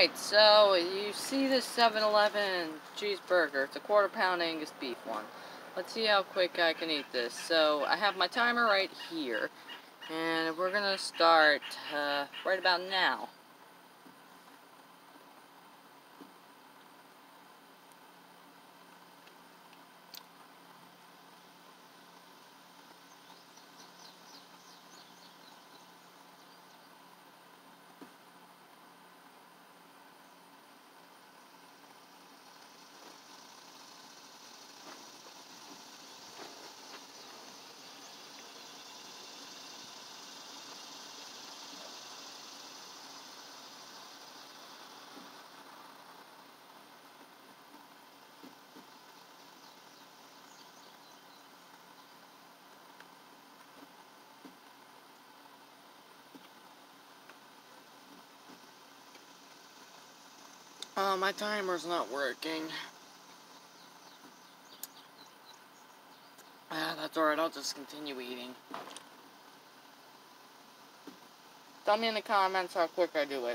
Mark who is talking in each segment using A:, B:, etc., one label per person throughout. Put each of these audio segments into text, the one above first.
A: Alright, so you see this 7-Eleven cheeseburger. It's a quarter-pound Angus beef one. Let's see how quick I can eat this. So I have my timer right here, and we're gonna start right about now. My timer's not working. That's alright, I'll just continue eating. Tell me in the comments how quick I do it.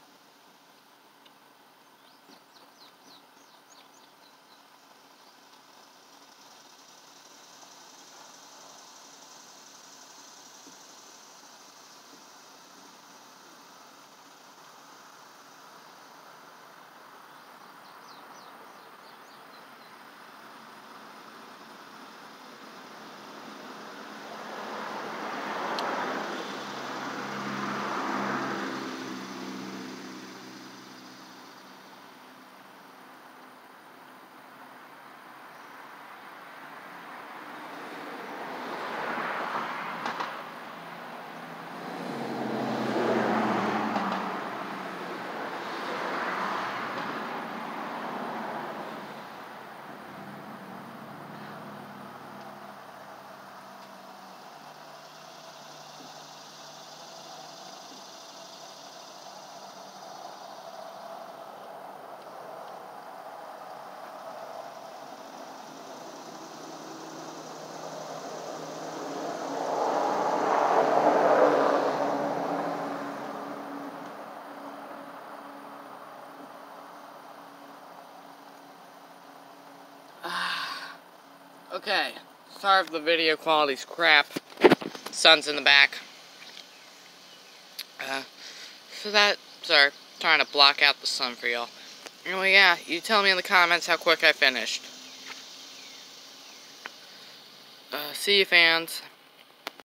A: Okay, sorry if the video quality's crap. Sun's in the back. Sorry, trying to block out the sun for y'all. Anyway, yeah, you tell me in the comments how quick I finished. See you, fans.